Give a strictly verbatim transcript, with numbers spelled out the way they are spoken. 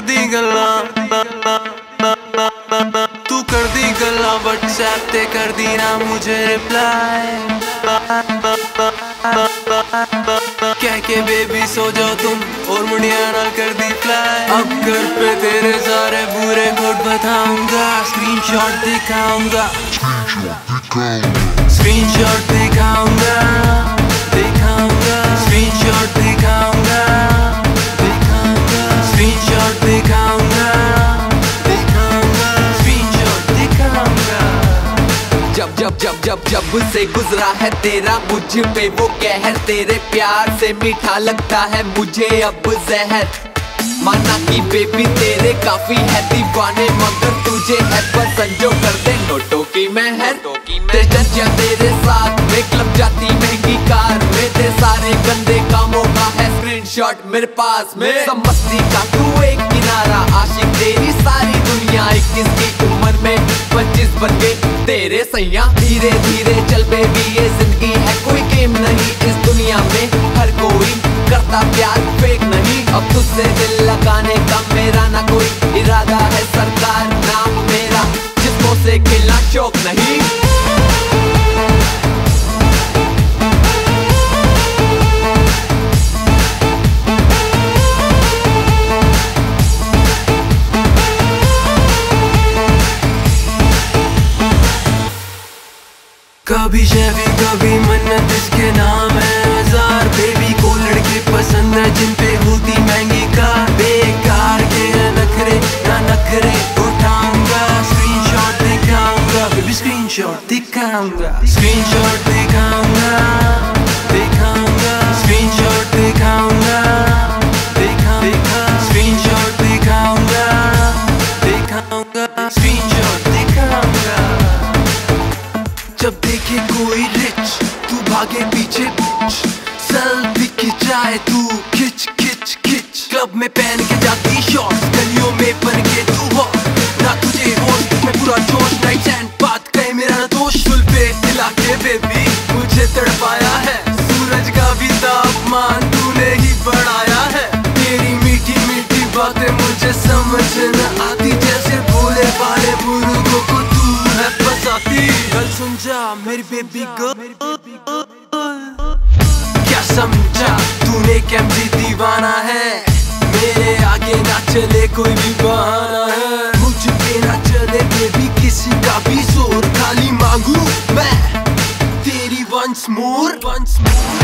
दी गल्ला, तू कर दी गल्ला व्हाट्सएप ते कर दी ना मुझे रिप्लाई। कह के बेबी सो जाओ तुम और मुड़िया नाल कर दी फ्लाई। अब घर पे तेरे सारे बुरे कोड बताऊंगा, स्क्रीनशॉट दिखाऊंगा, स्क्रीनशॉट दिखाऊंगा, दिखाऊंगा, स्क्रीनशॉट दिखाऊंगा, दिखाऊंगा, स्क्रीनशॉट दिखाऊंगा, दिखाऊंगा, स्क्रीनशॉट दिखाऊंगा। जब जब जब जब जब से गुजरा है तेरा मुझ पे वो कहर, तेरे प्यार से मीठा लगता है मुझे अब जहर। माना कि बेबी तेरे काफी है दीवाने, मगर तुझे है पसंद जो कर दे नोटों की मेहर। तेरे तेरे साथ में क्लब जाती महंगी कार में, तेरे सारे गंदे कामों का है स्क्रीनशॉट मेरे पास में। समझती का तू एक किनारा, आशिक तेरी सारी दुनिया, इक्कीस की उम्र में पच्चीस बन गए तेरे सैया। धीरे धीरे चल बेबी ये जिंदगी है कोई गेम नहीं, इस दुनिया में हर कोई करता प्यार फेक नहीं। अब तुझसे दिल लगाने का मेरा ना कोई इरादा है, सरकार नाम मेरा जिसको से खेलना शौक नहीं। कभी शेफी कभी मन्नत इसके नाम है हजार। बेबी को लड़के पसंद है जिन पे होती महंगी कार, बेकार के नखरे ना नखरे उठाऊंगा, स्क्रीनशॉट दिखाऊंगा, बेबी स्क्रीनशॉट दिखाऊंगा, स्क्रीनशॉट दिखाऊंगा, दिखाऊंगा, स्क्रीनशॉट दिखाऊंगा, दिखाऊंगा, स्क्रीनशॉट दिखाऊंगा, दिखाऊंगा, स्क्रीनशॉट दिखाऊंगा। जब देखे कोई रिच तू भागे पीछे, सेल्फी खिंचाए तू खिच खिच खिच। क्लब में पहन के जाती शॉर्ट्स, गलियों में बन के तू हो ना तुझे होश में पूरा जोश। नाइट एंड बात कहे मेरा ना दोष, सुल पे हिला के बेबी मुझे तड़पाया है। सूरज का भी तापमान तूने ही बढ़ाया है, तेरी मीठी मीठी बातें मुझे समझ न आती, जैसे भोले भाले बुजुर्गों को तू है फंसाती। कल सुन जा मेरी बेबी गर्ल, क्या समझा तूने कैमजी दीवाना है, मेरे आगे ना चले कोई भी बहाना है। मुझ पे ना चले बेबी किसी का भी जोर, खाली मांगू मैं तेरी वंस मोर, वंस मोर।